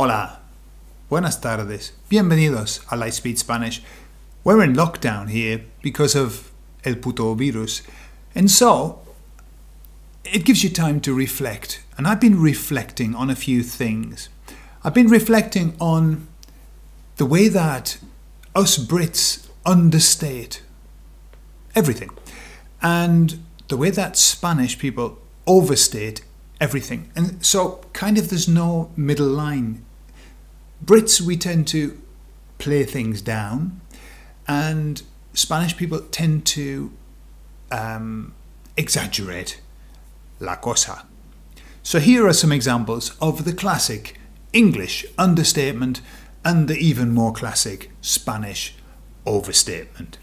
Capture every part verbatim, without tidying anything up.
Hola, buenas tardes, bienvenidos a LightSpeed Spanish. We're in lockdown here because of el puto virus, and so it gives you time to reflect. And I've been reflecting on a few things. I've been reflecting on the way that us Brits understate everything, and the way that Spanish people overstate everything. And so kind of there's no middle line. Brits, we tend to play things down, and Spanish people tend to um, exaggerate la cosa. So here are some examples of the classic English understatement and the even more classic Spanish overstatement.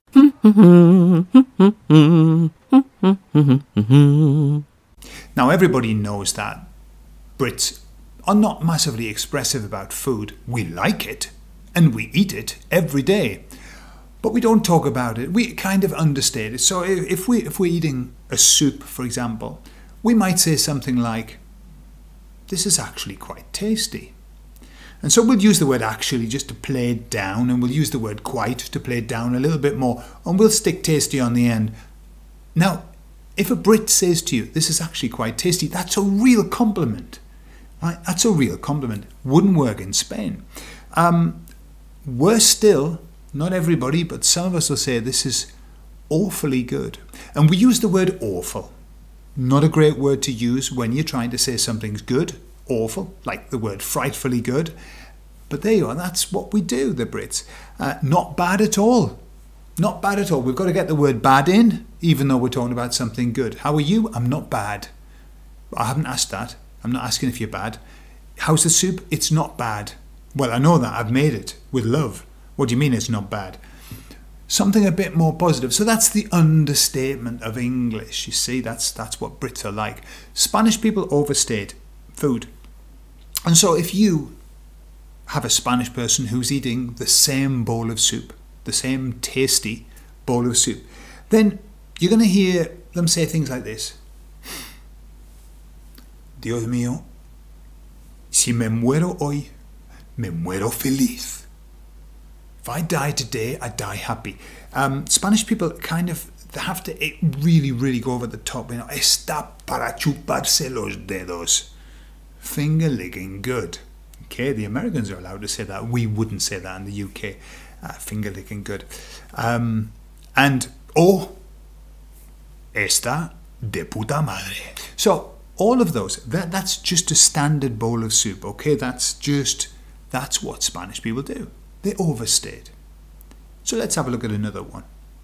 Now everybody knows that Brits are not massively expressive about food. We like it and we eat it every day, but we don't talk about it. We kind of understate it. So if we if we're eating a soup, for example, we might say something like, "This is actually quite tasty." And so we'll use the word actually just to play it down, and we'll use the word quite to play it down a little bit more, and we'll stick tasty on the end. Now, if a Brit says to you, "This is actually quite tasty," that's a real compliment. Right? That's a real compliment. Wouldn't work in Spain. Um, worse still, not everybody, but some of us will say, "This is awfully good." And we use the word awful. Not a great word to use when you're trying to say something's good. Awful, like the word frightfully good. But there you are, that's what we do, the Brits. Uh, not bad at all. Not bad at all. We've got to get the word bad in, even though we're talking about something good. How are you? I'm not bad. I haven't asked that. I'm not asking if you're bad. How's the soup? It's not bad. Well, I know that. I've made it with love. What do you mean it's not bad? Something a bit more positive. So that's the understatement of English. You see, that's that's what Brits are like. Spanish people overstate food. And so if you have a Spanish person who's eating the same bowl of soup, the same tasty bowl of soup, then you're going to hear them say things like this. Dios mío, si me muero hoy, me muero feliz. If I die today, I die happy. Um, Spanish people kind of they have to really, really go over the top. You know, está para chuparse los dedos. Finger licking good. Okay, the Americans are allowed to say that. We wouldn't say that in the U K. Uh, finger licking good. Um, and, oh, está de puta madre. So, all of those, that, that's just a standard bowl of soup, okay? That's just, that's what Spanish people do. They overstate. So let's have a look at another one.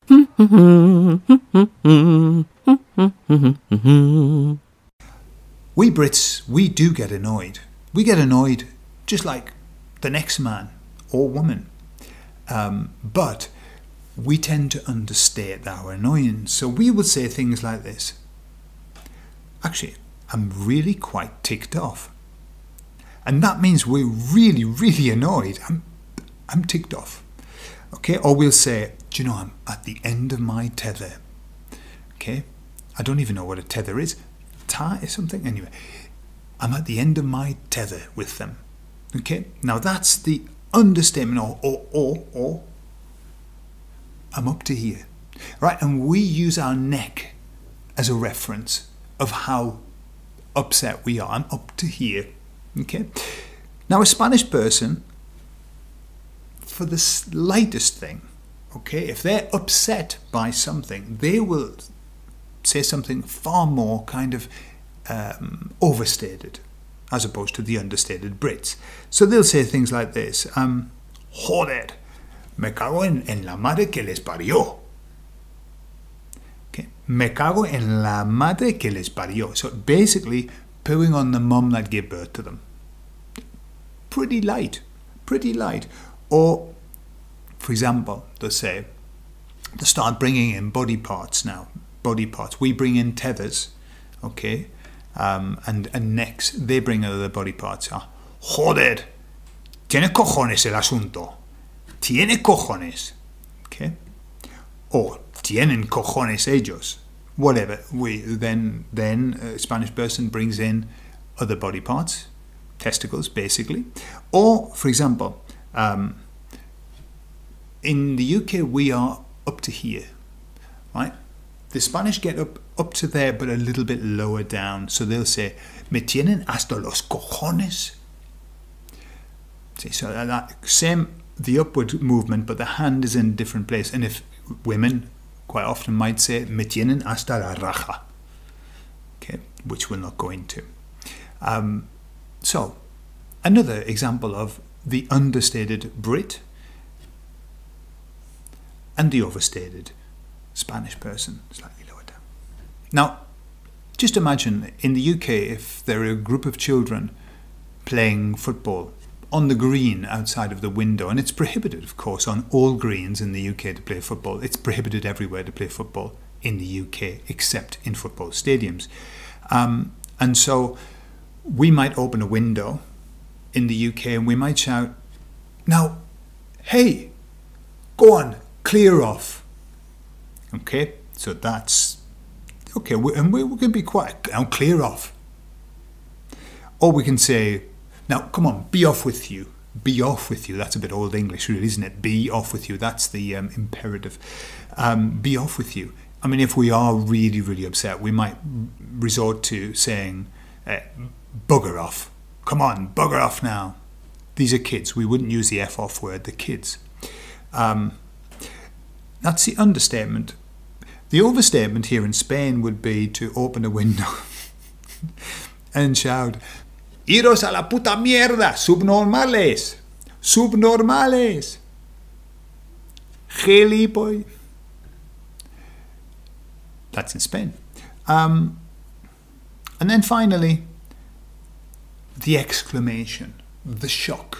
We Brits, we do get annoyed. We get annoyed just like the next man or woman. Um, but we tend to understate our annoyance. So we would say things like this. Actually, I'm really quite ticked off. And that means we're really, really annoyed. I'm, I'm ticked off. Okay, or we'll say, do you know, I'm at the end of my tether. Okay, I don't even know what a tether is. Tie or something? Anyway, I'm at the end of my tether with them. Okay, now that's the understatement, or, or, or, or, I'm up to here. Right, and we use our neck as a reference of how upset we are. I'm up to here. Okay, now a Spanish person, for the slightest thing, okay, if they're upset by something, they will say something far more kind of um, overstated as opposed to the understated Brits. So they'll say things like this. Um, Joder, me cago en, en la madre que les parió. Okay, me cago en la madre que les parió. So basically, pooing on the mum that gave birth to them. Pretty light, pretty light. Or, for example, they'll say, they start bringing in body parts now. Body parts. We bring in tethers, okay, um, and, and necks. They bring other body parts. Ah, joder, tiene cojones el asunto. Tiene cojones, okay, or tienen cojones ellos. Whatever. We then then a Spanish person brings in other body parts. testicles, basically. Or, for example, um, in the U K, we are up to here, right? The Spanish get up, up to there, but a little bit lower down. So they'll say, me tienen hasta los cojones. See, so that same, the upward movement, but the hand is in a different place. And if women quite often might say, me tienen hasta la raja, okay, which we'll not go into. Um, so, another example of the understated Brit and the overstated Spanish person, slightly lower down. Now, just imagine in the U K, if there are a group of children playing football on the green outside of the window, and it's prohibited, of course, on all greens in the U K to play football. It's prohibited everywhere to play football in the U K, except in football stadiums. Um, and so we might open a window in the U K and we might shout, now, hey, go on, clear off. Okay, so that's, okay, we, and we, we can be quiet, now clear off. Or we can say, now, come on, be off with you. Be off with you. That's a bit old English, really, isn't it? Be off with you. That's the um, imperative. Um, be off with you. I mean, if we are really, really upset, we might resort to saying, uh, bugger off. Come on, bugger off now. These are kids. We wouldn't use the F off word, the kids. Um, that's the understatement. The overstatement here in Spain would be to open a window and shout, iros a la puta mierda, subnormales, subnormales, gilipoy. That's in Spain. Um, and then finally, the exclamation, the shock.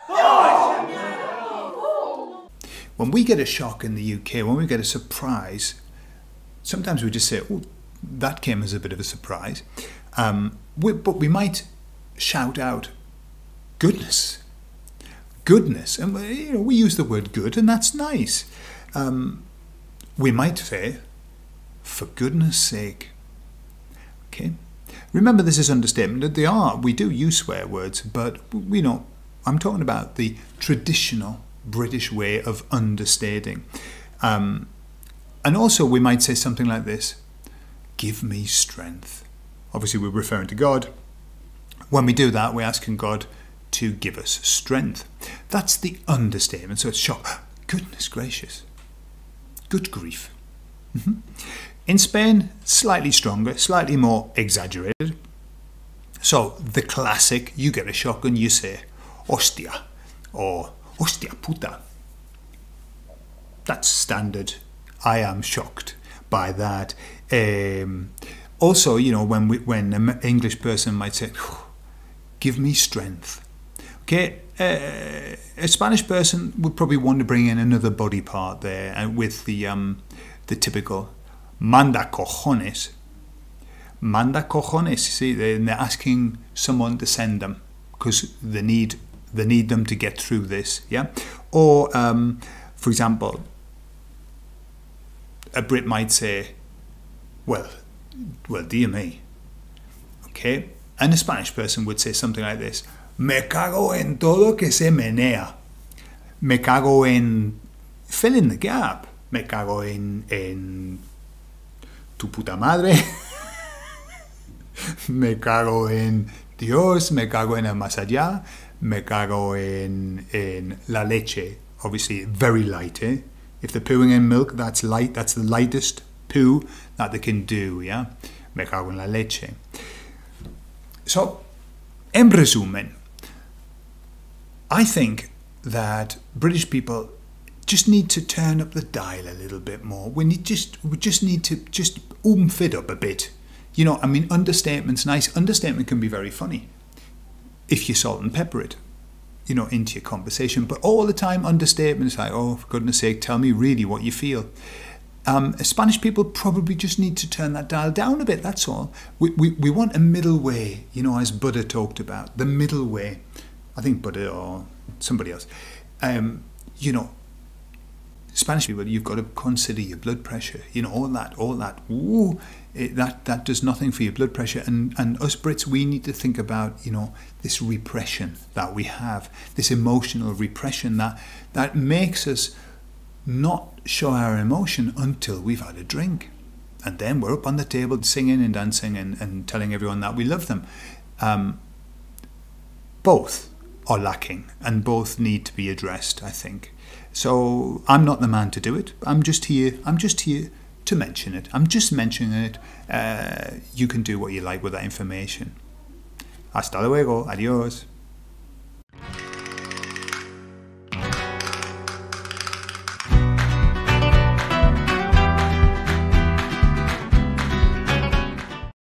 When we get a shock in the U K, when we get a surprise, sometimes we just say, oh, that came as a bit of a surprise. Um, we, but we might shout out, goodness, goodness. And you know, we use the word good, and that's nice. Um, we might say, for goodness sake. Okay. Remember, this is understatement. They are, we do use swear words, but we know, I'm talking about the traditional British way of understating. Um, and also we might say something like this, give me strength. Obviously we're referring to God. When we do that, we're asking God to give us strength. That's the understatement. So it's shock. Goodness gracious. Good grief. Mm-hmm. In Spain, slightly stronger, slightly more exaggerated. So the classic, you get a shock and you say, hostia, or hostia puta. That's standard. I am shocked by that. Um, also, you know, when we, when an English person might say, give me strength. Okay, uh, a Spanish person would probably want to bring in another body part there, and with the um, the typical manda cojones. Manda cojones. See, they're, they're asking someone to send them because they need they need them to get through this. Yeah, or um, for example, a Brit might say, well, well, dear me. Okay, and a Spanish person would say something like this: me cago en todo que se menea. Me cago en, fill in the gap. Me cago en, en tu puta madre. Me cago en Dios. Me cago en el más allá. Me cago en, en la leche. Obviously, very light, eh? If they're pooing in milk, that's light. That's the lightest poo that they can do, yeah? Me cago en la leche. So, en resumen, I think that British people just need to turn up the dial a little bit more. We need just we just need to just oomph it up a bit. You know, I mean, understatement's nice. Understatement can be very funny if you salt and pepper it, you know, into your conversation. But all the time, understatement is like, oh, for goodness sake, tell me really what you feel. Um, Spanish people probably just need to turn that dial down a bit, that's all. We, we, we want a middle way, you know, as Buddha talked about, the middle way. I think Buddha or somebody else. Um, you know, Spanish people, you've got to consider your blood pressure. You know, all that, all that. Ooh, it, that that does nothing for your blood pressure. And and us Brits, we need to think about, you know, this repression that we have, this emotional repression that that makes us not show our emotion until we've had a drink, and then we're up on the table singing and dancing and, and telling everyone that we love them. Um, both are lacking, and both need to be addressed, I think. So I'm not the man to do it. I'm just here. I'm just here to mention it. I'm just mentioning it. Uh, you can do what you like with that information. Hasta luego. Adios.